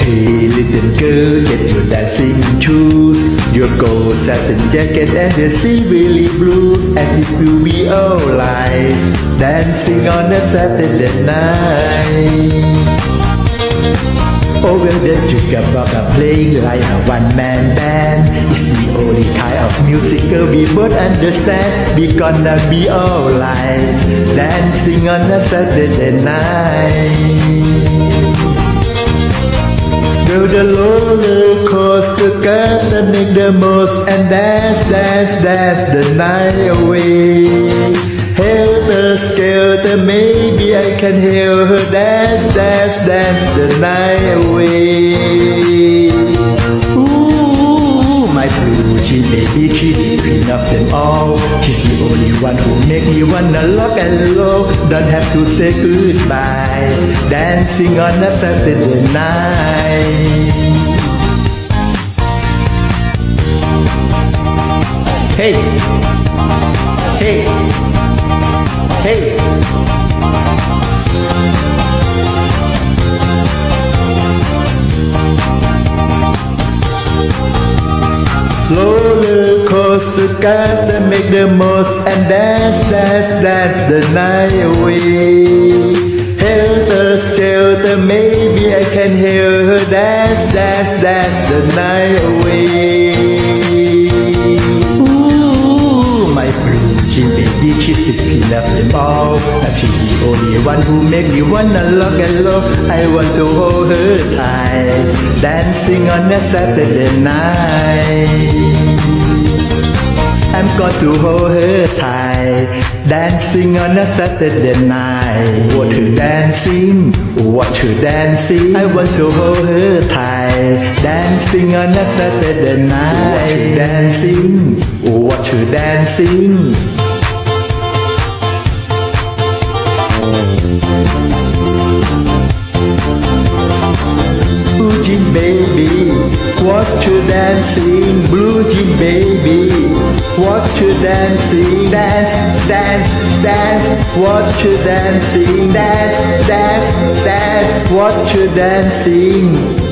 Hey little girl, get your dancing shoes, your gold satin jacket and the sea willy blues, and it will be alright, dancing on a Saturday night. Oh well, the jukebox playing like a one-man band. It's the only kind of music we both understand. We gonna be alright, dancing on a Saturday night. Well, the roller coaster gotta make the most and dance, dance, dance the night away. Helter skelter, maybe I can hear her dance, dance, dance the night away. Ooh, my blue jean baby, she's the queen of them all. She's the only one who make me wanna lock and low. Don't have to say goodbye, dancing on a Saturday night. Hey, hey, hey. Roller coaster, gotta make the most and dance, dance, dance the night away. Helter skelter, maybe I can hear her dance, dance, dance the night away. Ooh, my blue jean baby, she's the queen of them all. And she's the only one who make me wanna lock and low. I want to hold her tight, dancing on a Saturday night. I'm going to hold her tight, dancing on a Saturday night. Watch her dancing, watch her dancing. I want to hold her tight, dancing on a Saturday night. Dancing, watch her dancing. Blue jean baby, watch you dancing. Blue jean baby, watch you dancing. Dance, dance, dance, watch you dancing. Dance, dance, dance, watch you dancing.